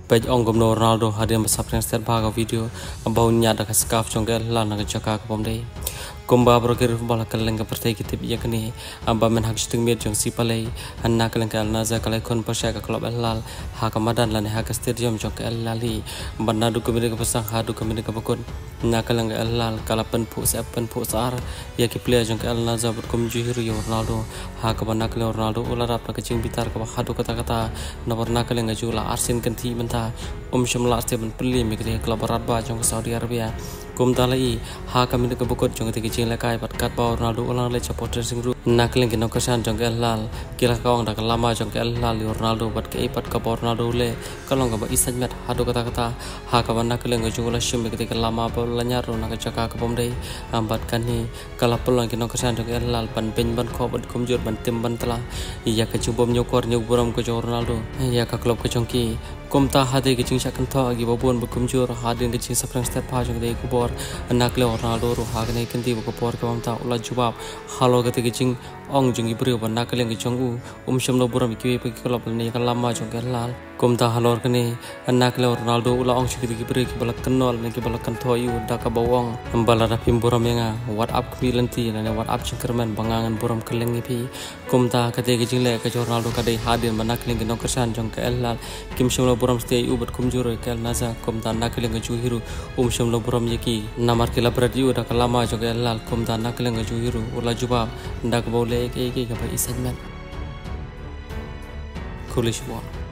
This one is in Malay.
Page ongom no Ronaldo hadiah besar setiap bahagia video baunya ada skaf jongkel lana ke jaka ke pomdei kumba berkir bola keleng ke partai kita biya kini amba men hak sting mir jong sipalai hanna keleng ke alnaza kalai kon pasya ke klub lal ha kamadan lan ha ke stadium jong ke lali banna du kemiri ke pasang ha du kemiri ke bakun na keleng ke lal kala pen pu sar ya ke player jong ke alnaza berkum juhiru yo Ronaldo ha ke banna keleng Ronaldo ular apa ke cing bitar ke hadu kata-kata nomor na keleng ke jula arsin kenti menta syamla steven peli mi ke klub radba jong ke Saudi Arabia kum talai ha kami ke bakut jong ke cing lakai pat kat ba Ronaldo ulang le supporter sing ru na keleng ke nokasan jong ke lal kila kawang dak lama jong ke lal Ronaldo bat ke pat ke Ronaldo le kalong ke ba isan met hadu kata-kata ha ka banna keleng ke jula shim ke lama ba lanyar na ke jaka ke pomdei ambat kan ni kala pulang ke nokasan jong ke lal ban pen ban ko bat kumjur ban tim ban telah iya ke jubom nyokor nyuburam ke Ronaldo iya ka klub ke jongki kumta hade ke cing sakan tho agi babon bekumjur hadin ke cing saprang step ha jong de kubor anak le Ronaldo ru ha ne kenti bu kubor ke mamta ula jubab halo ke cing ong jong ibri ban nak le ke jong sham no buram ki pe klub ne ka lama jong ke lal kumta halor ke ne anak le Ronaldo ula ong chiki ibri ki balak kenol ne ki balak kan tho yu da ka bawang ambala da pim buram nga what up kwilanti ne what up cingkerman bangangan buram keleng pi kumta ke cing le ke Ronaldo ka de hadin ban nak le ke nokasan jong ke lal kim sham buram stay ubat kumjur kel naza kumta nakelenga juhiru sham buram yaki namar kila beradi udah kalama juga lal kumta nakelenga juhiru ula jubab ndak bole ke ba isan men kulish one